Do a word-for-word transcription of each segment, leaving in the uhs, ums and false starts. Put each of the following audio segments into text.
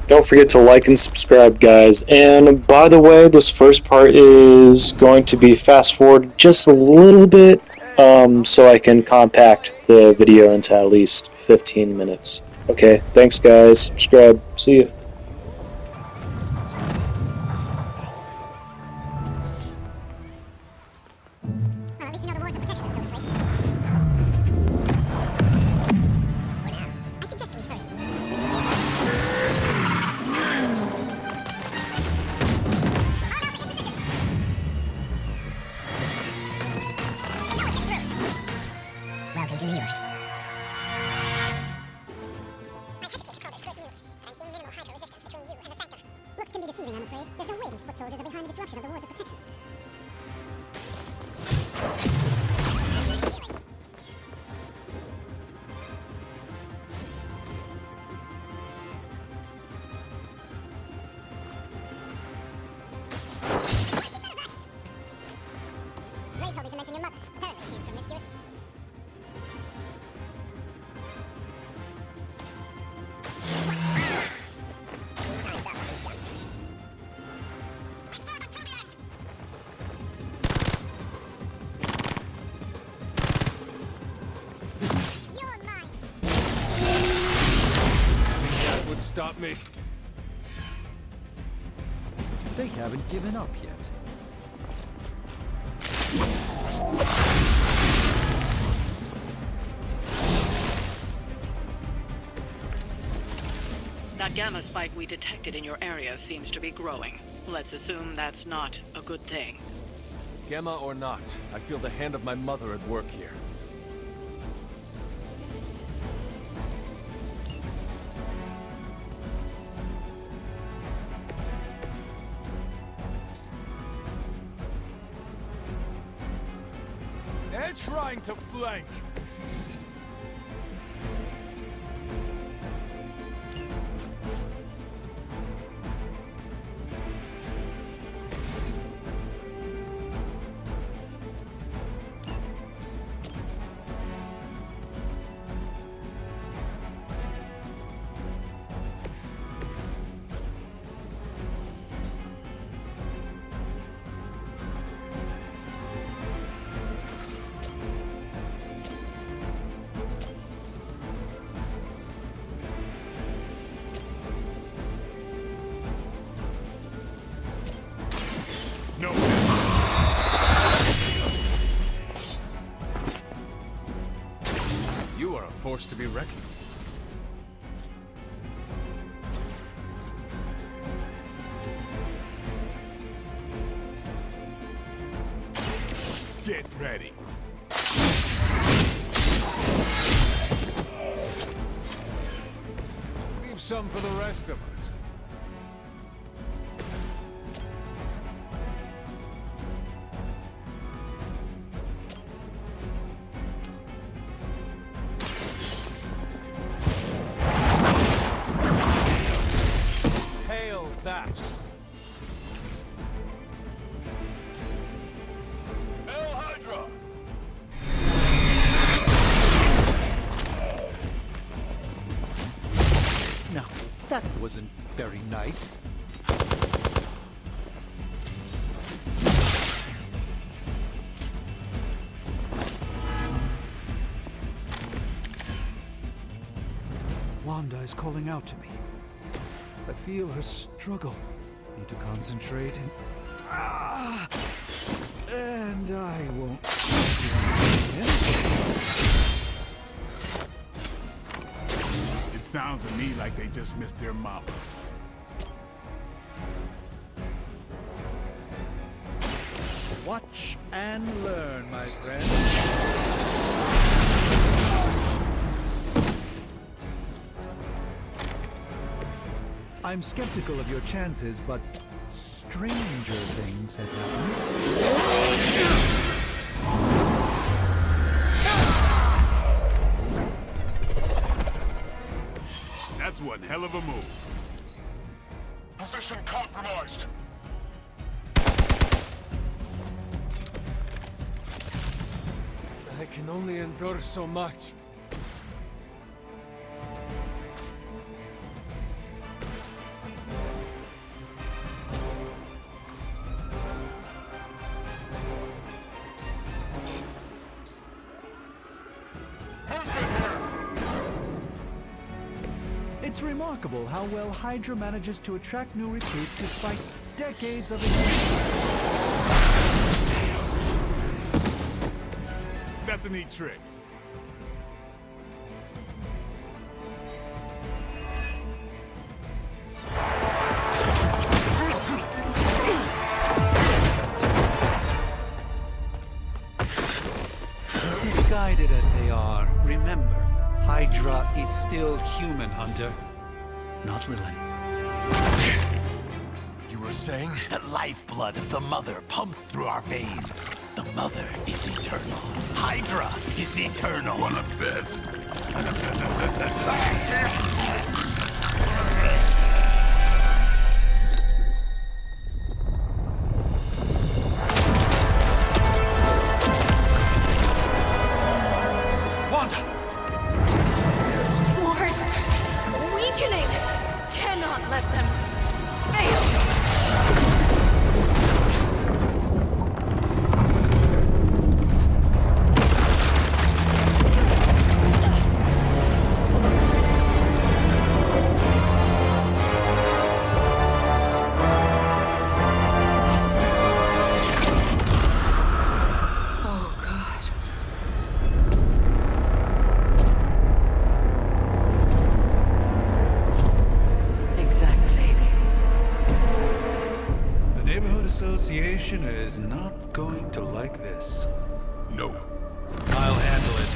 Don't forget to like and subscribe, guys. And by the way, this first part is going to be fast forward just a little bit, um, so I can compact the video into at least fifteen minutes. Okay, thanks, guys. Subscribe. See you. Welcome to New York. Looks can be deceiving, I'm afraid. There's no way these foot soldiers are behind the disruption of the Wars of Protection. Ray told me to mention your mother. Apparently she's promiscuous. Stop me. They haven't given up yet. That gamma spike we detected in your area seems to be growing. Let's assume that's not a good thing. Gamma or not, I feel the hand of my mother at work here. They're trying to flank! No. You are a force to be reckoned with. Get ready. Leave some for the rest of us. That. El Hydra! Now, that wasn't very nice. Wanda is calling out to me. I feel her struggle. Need to concentrate and... Ah! And I won't... It sounds to me like they just missed their mama. Watch and learn, my friend. I'm skeptical of your chances, but stranger things have happened. That's one hell of a move. Position compromised. I can only endure so much. It's remarkable how well Hydra manages to attract new recruits despite decades of existence. That's a neat trick. Misguided as they are, remember, Hydra is still human, Hunter. Not Lilin. You were saying? The lifeblood of the Mother pumps through our veins. The Mother is eternal. Hydra is eternal. Wanna bet? Wanda! Wards! Weakening! Cannot let them fail! Oh, God. Exactly. The Neighborhood Association is not going to like this. Nope. I'll handle it.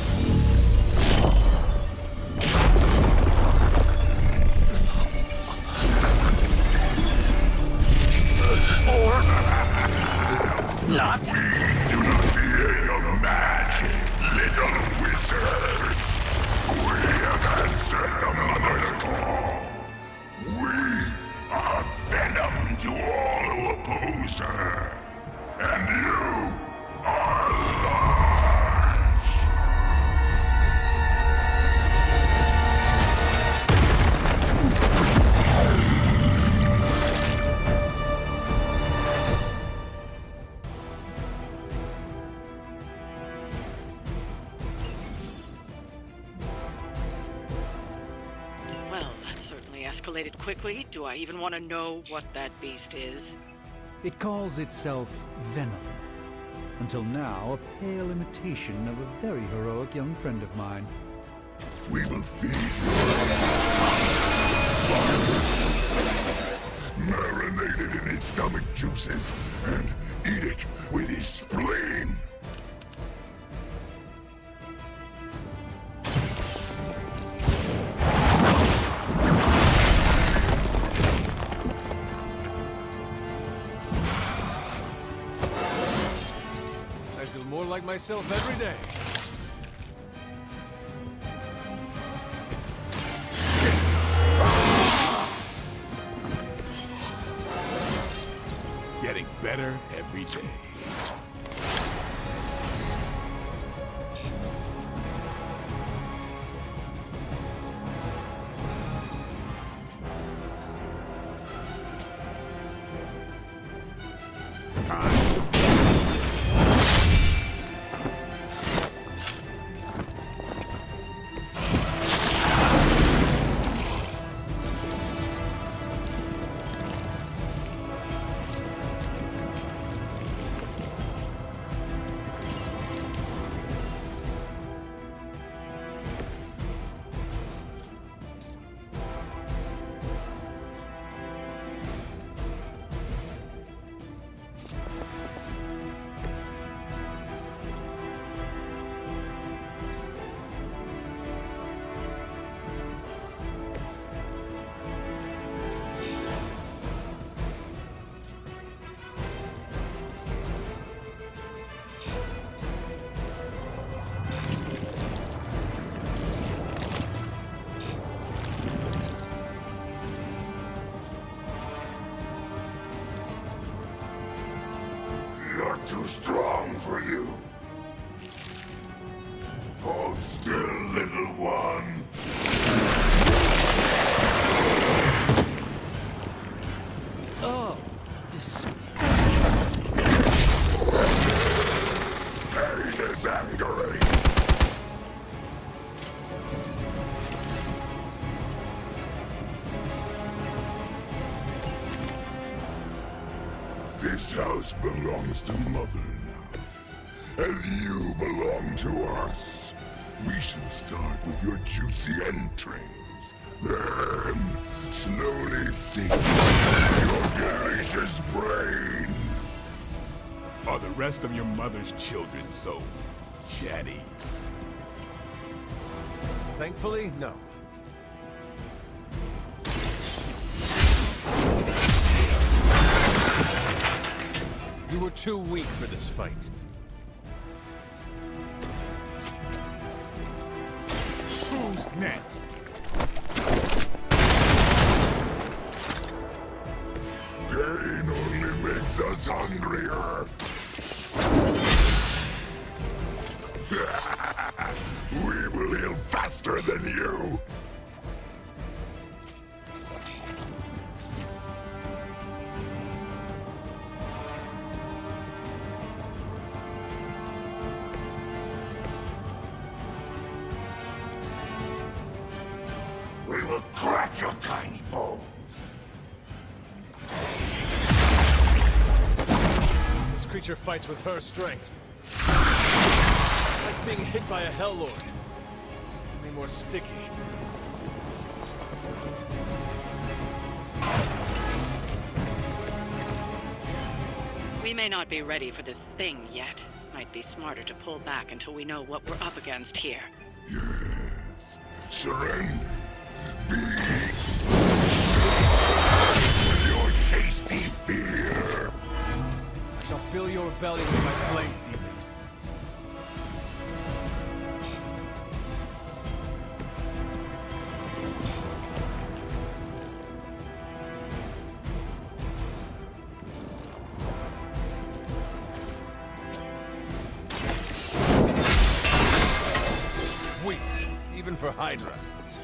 Not. Do not fear your magic, little wizard. We have answered the Mother's call. We are venom to all who oppose her. And you are lost. Well, that certainly escalated quickly. Do I even want to know what that beast is? It calls itself Venom. Until now, a pale imitation of a very heroic young friend of mine. We will feed you marinated in its stomach juices and eat it with his spleen. I feel more like myself every day. Getting better every day. You're too strong for you. Hold still, little one. Oh, disgusting. Pain is angering. This house belongs to Mother now, as you belong to us. We shall start with your juicy entrails, then slowly sink your delicious brains. Are the rest of your mother's children so chatty? Thankfully, no. You were too weak for this fight. Who's next? Pain only makes us hungrier. We will heal faster than you. We will crack your tiny bones. This creature fights with her strength. Like being hit by a Hell Lord. Only more sticky. We may not be ready for this thing yet. Might be smarter to pull back until we know what we're up against here. Yes. Surrender. Be your tasty fear. I shall fill your belly with my blade, demon. Weak, even for Hydra.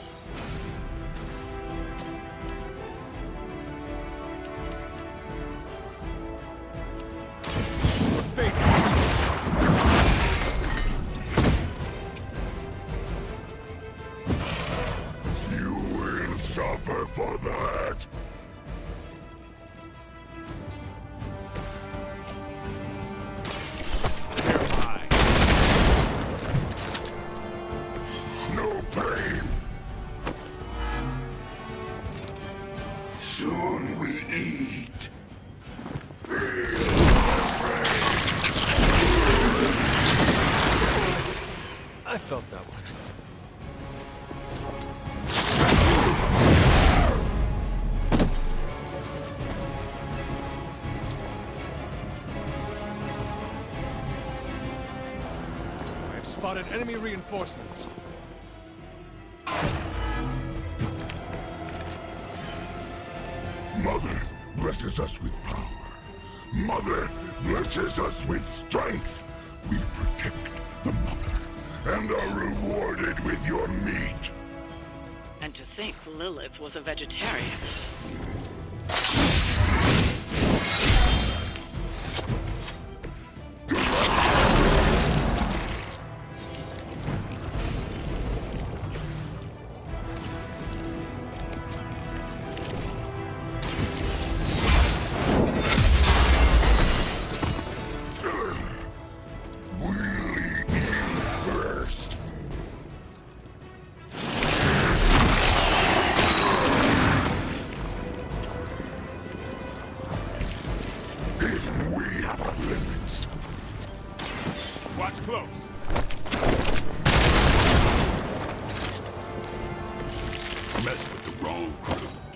You will suffer for that. No pain. Soon we eat. I felt that one. I have spotted enemy reinforcements. Mother blesses us with power. Mother blesses us with strength. We protect the mother and are rewarded with your meat. And to think Lilith was a vegetarian. Watch close. Mess with the wrong crew.